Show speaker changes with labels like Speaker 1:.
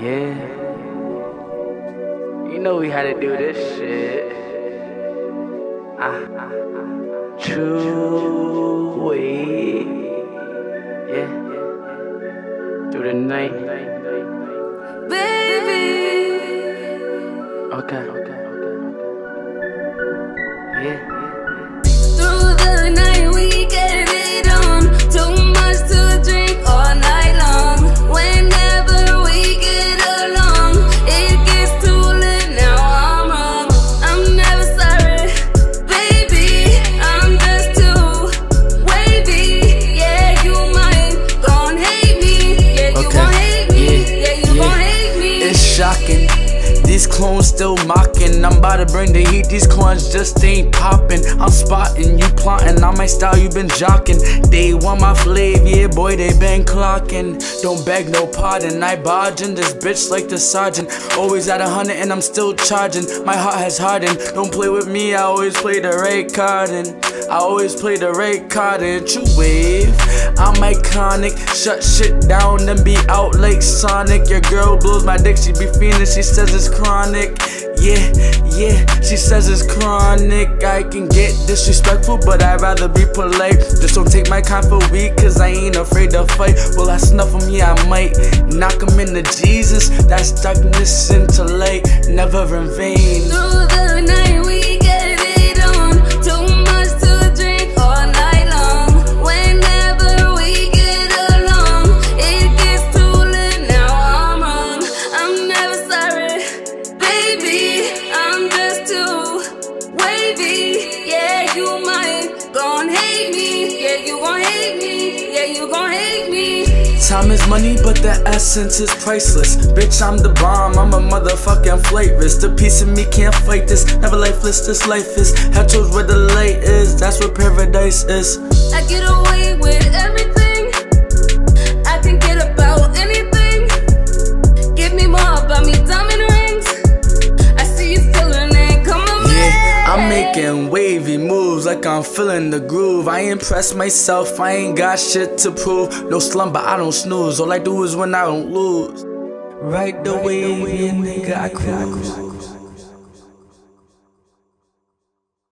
Speaker 1: Yeah. You know we had to do this shit. True way. Yeah. Through the night.
Speaker 2: Baby.
Speaker 1: Okay. Yeah.
Speaker 2: Through the night we get it on. Too much to drink all night long. Whenever we get along, it gets too lit, now I'm wrong. I'm never sorry, baby, I'm just too wavy. Yeah, you might gon' hate me. Yeah, you gon' hate me. Yeah, you gon' hate me.
Speaker 1: It's shocking. These clones still mocking. I'm about to bring the heat, these coins just ain't popping. I'm spotting, you plotting, on my style you been jocking. They want my flavor, yeah boy, they been clocking. Don't beg no pardon, I barging this bitch like the sergeant. Always at 100 and I'm still charging. My heart has hardened, don't play with me, I always play the right card. And I always play the right card in true wave. I'm iconic, shut shit down and be out like Sonic. Your girl blows my dick, she be fiending, she says it's chronic. Yeah, she says it's chronic. I can get disrespectful, but I'd rather be polite. Just don't take my kind for weak, cause I ain't afraid to fight. Will I snuff him? Yeah, I might. Knock him into Jesus, that's darkness into light, never in vain.
Speaker 2: Through the night we get it on. Too much to drink all night long. Whenever we get along, it gets too lit, now I'm wrong. I'm never sorry, baby, I'm just too wavy. Yeah, you might gon' hate me. Yeah, you gon' hate me. Yeah, you gon' hate me.
Speaker 1: Time is money, but the essence is priceless. Bitch, I'm the bomb, I'm a motherfucking flight risk. The piece of me can't fight this, never lifeless, this life is. Head towards where the light is, that's where paradise is.
Speaker 2: I get away with everything, I can get about anything. Give me more about me, diamond rings. I see you feeling it, come on,
Speaker 1: yeah, I'm making wavy moves like I'm feeling the groove. I impress myself, I ain't got shit to prove. No slumber, I don't snooze, all I do is win, I don't lose. Right the way, nigga, I cruise.